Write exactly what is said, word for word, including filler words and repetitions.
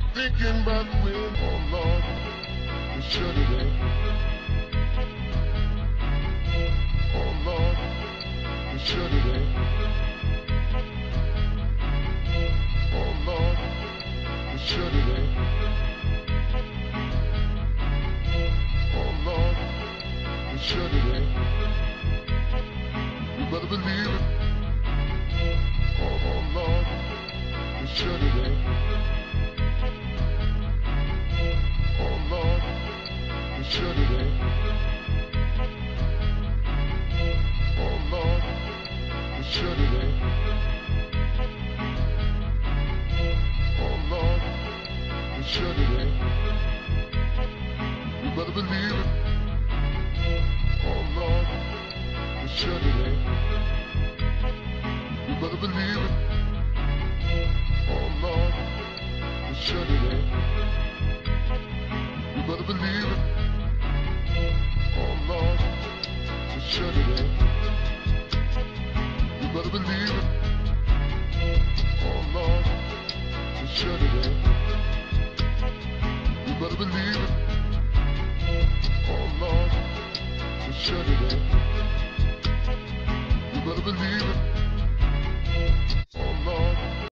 Thinking about when, oh Lord, you shut it up. Oh Lord, you shut it up. Oh Lord, you shut it up. Oh Lord, you shut it up. You better believe it. Oh, oh Lord, you shut it up. Oh Lord, you shut it up. Oh Lord, you shut it up. Oh Lord, you shut it up. You better believe it. Oh Lord, you shut it up. You better believe it. Oh Lord, you shut it up. You better believe it. Oh Lord, you shut it up. You better believe it. Oh Lord, you shut it up. You better believe it. Oh Lord, you shut it up. You better believe it.